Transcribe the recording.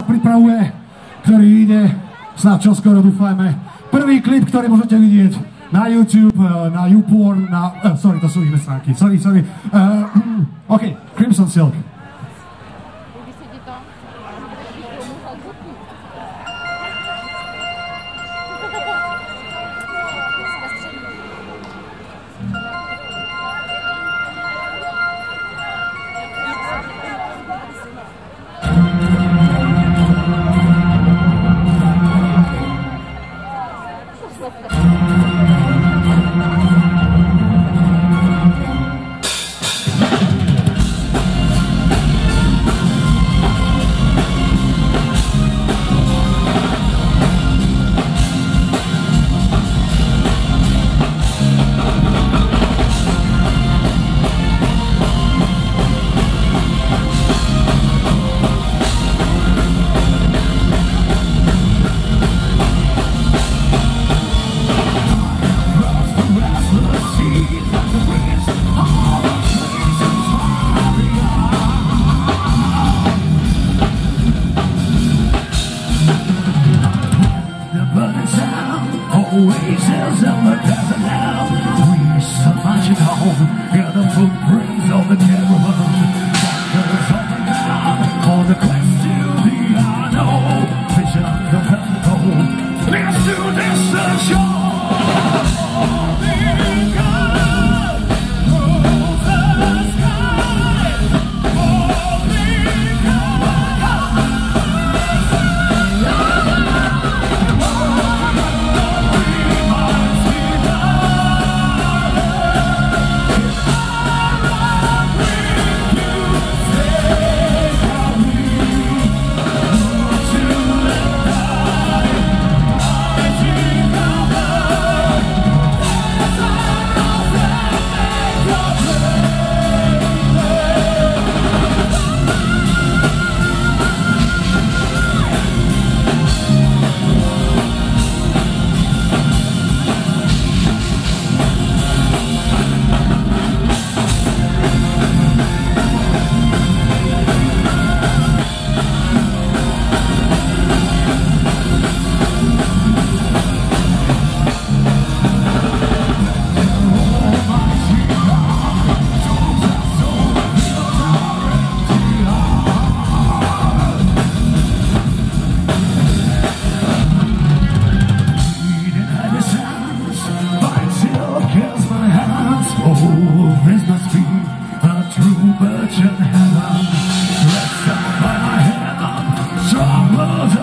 pripravuje, ktorý ide snad čoskoro, dúfajme. Prvý klip, ktorý môžete vidieť na YouTube, na YouPorn, sorry, to sú iné stránky, sorry. OK, Crimson Silk. Oasis in the desert now. We survived home. Hear the footprints of the caravan. Wonders of the ground. On the quest to the unknown. Vision of the pentacle. Let's do this shore. This must be a true virgin heaven. Rest down by my head, strong blood.